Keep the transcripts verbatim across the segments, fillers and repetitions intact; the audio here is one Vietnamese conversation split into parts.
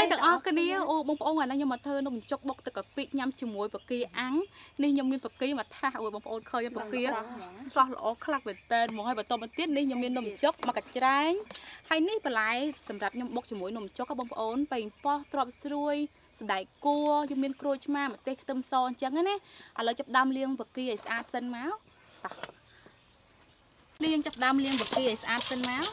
đây tặng o cái này ô bông bông này nhưng mà thơ nó mình chọc bọc từ cả pít nhâm chùm muối bậc kia áng nên nhâm miên bậc kia mà tha ôi bông bông khơi bậc kia sao lọ khắc về tên một hai bậc tôm một tiết nên nhâm miên nồng chọc mà cả trái hay ní bà lại sầm rạp nhâm bọc chùm muối nồng chọc các bông bông bày po trọp xuôi đại cua nhâm miên cua chma mà tê tâm son trắng ấy nè à lời chập đam liêng bậc kia xa sân máu liêng chập đam liêng bậc kia xa sân máu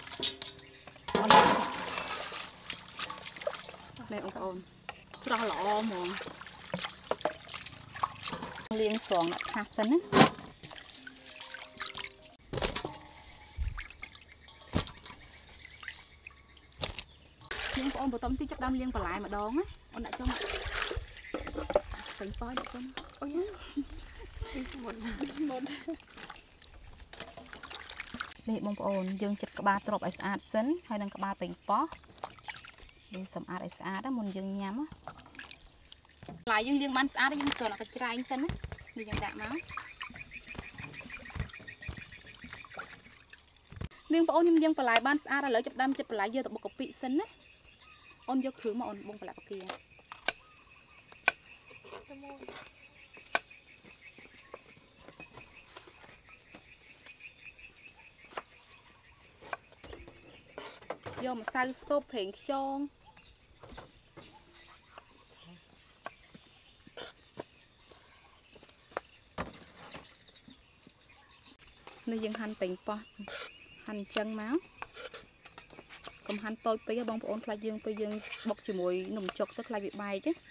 đây ông ôn sao lọ mòn liêng xoòng lại hạt sân á liêng của ông bữa tôm tí chắc đam liêng vào lại mà đón á ông đã cho thành phơi để cho ôi một một đây bông ôn dương chặt cả ba trộn ái sạch sân hay đang cả ba thành phó đi sầm ái ái sạch đó muốn dương nhắm á lại dương liêng bán sạch đó dương sờ là cái trái anh sân á đi dương đạm máu liêng bông ôn dương vào lại bán sạch là lấy chặt đam chặt vào lại dương tập bột cà phê sân á ôn vô khử mà ôn bông vào lại kia vô mà sao sốt hình tròn nơi dân hành tỉnh po hành chân máu còn hành tôi bây giờ bông ôn lại dương bây giờ bọc chỉ mùi nồng chọc tức lại bị bay chứ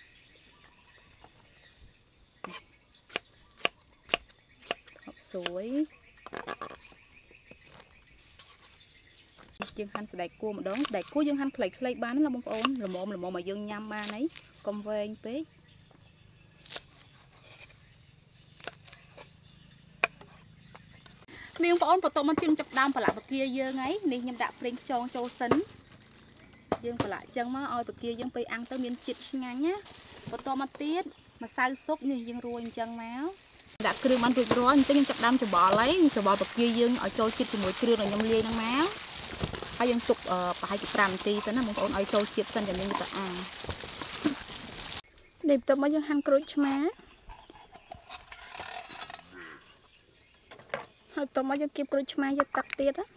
suối dương hành sẽ đại cua một đón đại cua dương hành lấy lấy bán là bông ôn là một là một mà dương nhâm ba nấy còn về anh pế miếng ôn vào tômมันจิ้มจับดำฝรั่งkia dương ấy nên nhâm đạp lên tròn châu sấn dươngฝรั่งchân má oi kia dươngไปăn tới miếng chít ngang nhá vào tômมันtiết mà sao súp như dương ruồi chân máu đã kêu ăn được rồi nhưng chặt đam cho bỏ lấy cho bỏ bậc kia dương ở châu chít thì mỗi kêu là nhâm lia năng máu hay dương tục ở hai cái tràm tì thế là một con ở châu chít xanh cho nên người ta ăn để tôm mới dương ăn cối má hồi tôm mới dương kịp cối má cho tắt tiết á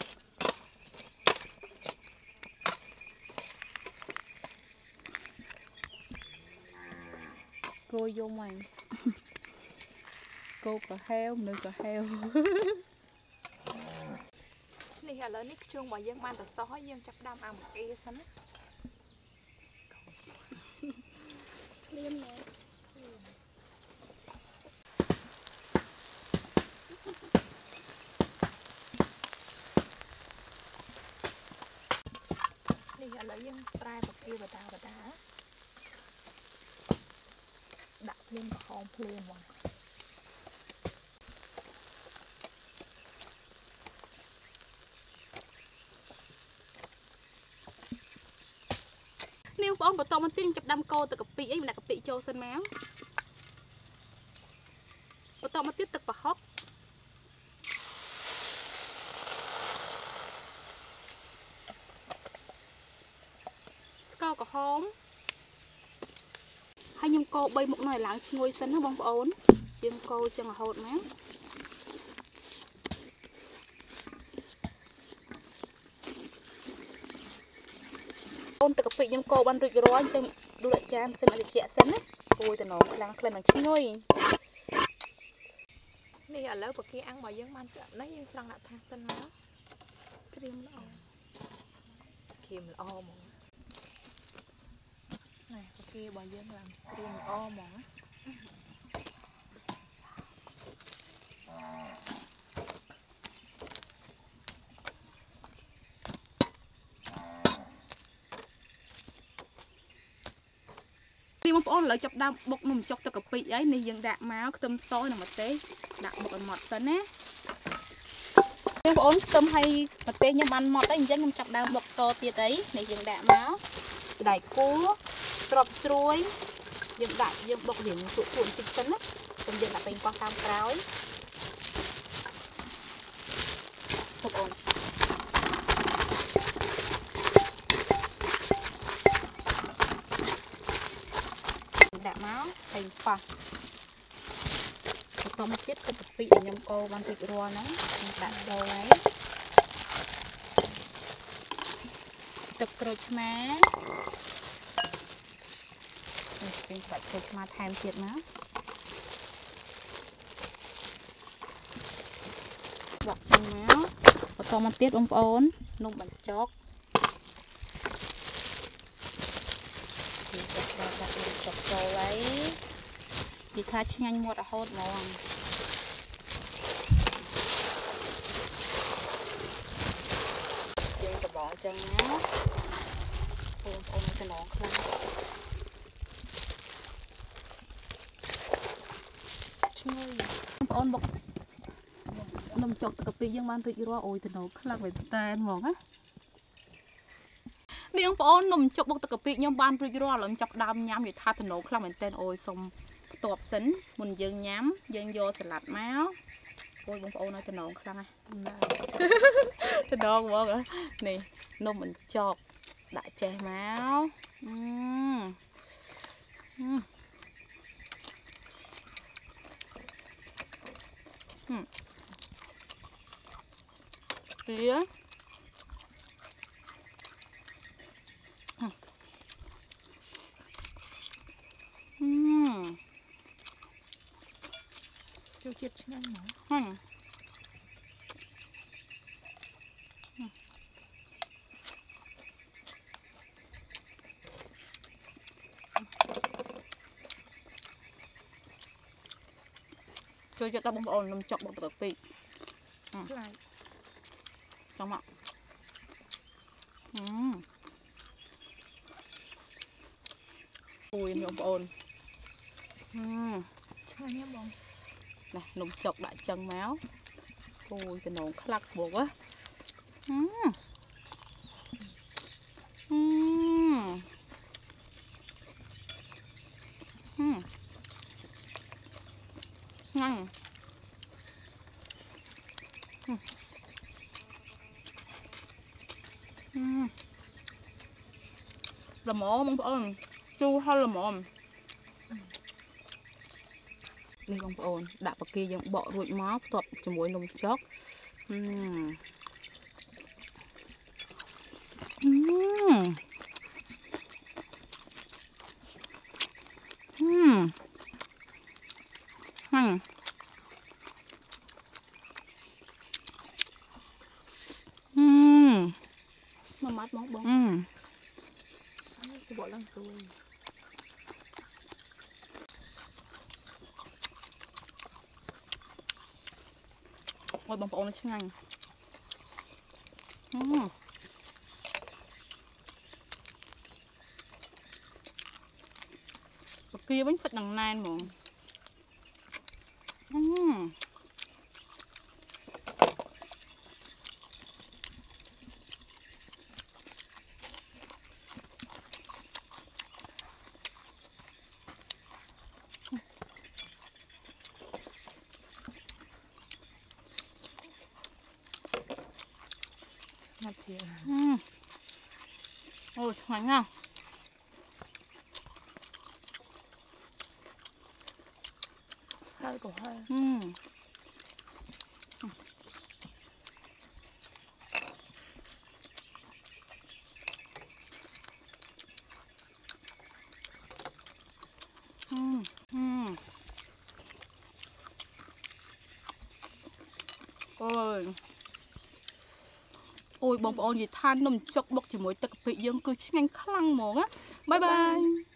cô vô mày cô có heo nữa có heo này là lớn nít chung mà dân man từ sói dân chặt đam ăn một kia xanh liêm nè này là lớn dân trai một kia và đá và đá đặt lên vào hòm liền mà nếu ông bảo tômมันtin chập đam cô từ cặp pì ấy mình đặt cặp pì châu sân máu bảo tômมันtiếp tục vào hốc score của hóm hai nhung cô bay một này láng ngồi sân nó bông ổn nhưng cô chẳng là hột máu ôn từ cặp vị nhung cô ban rụi rồi cho đu lại chan xem lại chè xanh á ôi từ nó láng lên bằng chín ngôi này ở lớp kia ăn mà dân man chợ lấy dân sang lại thang xanh nó cream nó cream nó o mà này kia bà dân làm cream o mà đi một ôn lại chọc đam bột nồng chọc từ cặp vị ấy này dân đạm máu tôm sôi là một té đạm một con mọt sân á nhưng ôn tôm hay một té nhâm ăn mọt ấy dân nhâm chọc đam bột to tiệt ấy này dân đạm máu đại cua trộp xuôi dân đại dân bột điểm tụ cuộn chích sân á còn dân làเป็นcon cam cáo một ôn thành paตอมติดกับปีกยำโกมันติดรัวนะตัดโดไว้ตะกรุดแม่เป็นแบบกรุดมาแทนเจ็ดนะบอกจริงแล้วตอมติดองค์โอนนุ่มบันจอกจับจับจับจับโดไว้ดีท่าชิงหมดอะโหดมองยังจะบอกจังนะโอ้โอ้จะน้องครั้งช่วยโอนบอกนมจกตะกปียังมันติดรัวโอ้ยจะน้องครั้งไปแต่มองอะนี่ยังโอนนมจกบอกตะกปียังบ้านติดรัวหลังจับดำย้ำอยู่ท่าถนนครั้งเหมือนเต้นโอ้ยสมตบสินมุนยังย้ำยังโยสลัดแมวโอ้ยบงโอ้น้อยจะน้องครั้งไงจะน้องบอกเหรอนี่นมมันจอกđại chè máu uhm. Uhm. Uhm. Tía uhm. Uhm. Cho chết nhanh mà uhm. Cho cho ta bông ồn làm chọc bông tật vị lại trong ạ uhm. Ui bông ồn uhm. Chơi nhé bông này nồng chọc đại chân máu ui cái nồng khắc buộc á uhm. Uhm. Uhm. Ngon uhm. Uhm. Là mỏ bông ồn chu hay là mỏ đi bông ồn đã bạc kia giống bọ ruột máu tập cho mỗi nồng chóc uhm. Uhm. Uhm. Uhm. Uhm. Nó mát bóng bóng uhm. Sẽ bỏ lăng xuôi ôi bông bóng nó chứ ngành uhm. Kia bánh sạch đằng nan mà uhm. ngặt chìa uhm. Ôi ngon ha hơi của hơi uhm. Uhm. Uhm. Ôi ôi bông bông gì than nồng chọc bọc chỉ mỗi tật bị dương cứ nhanh khăng mồm á bye bye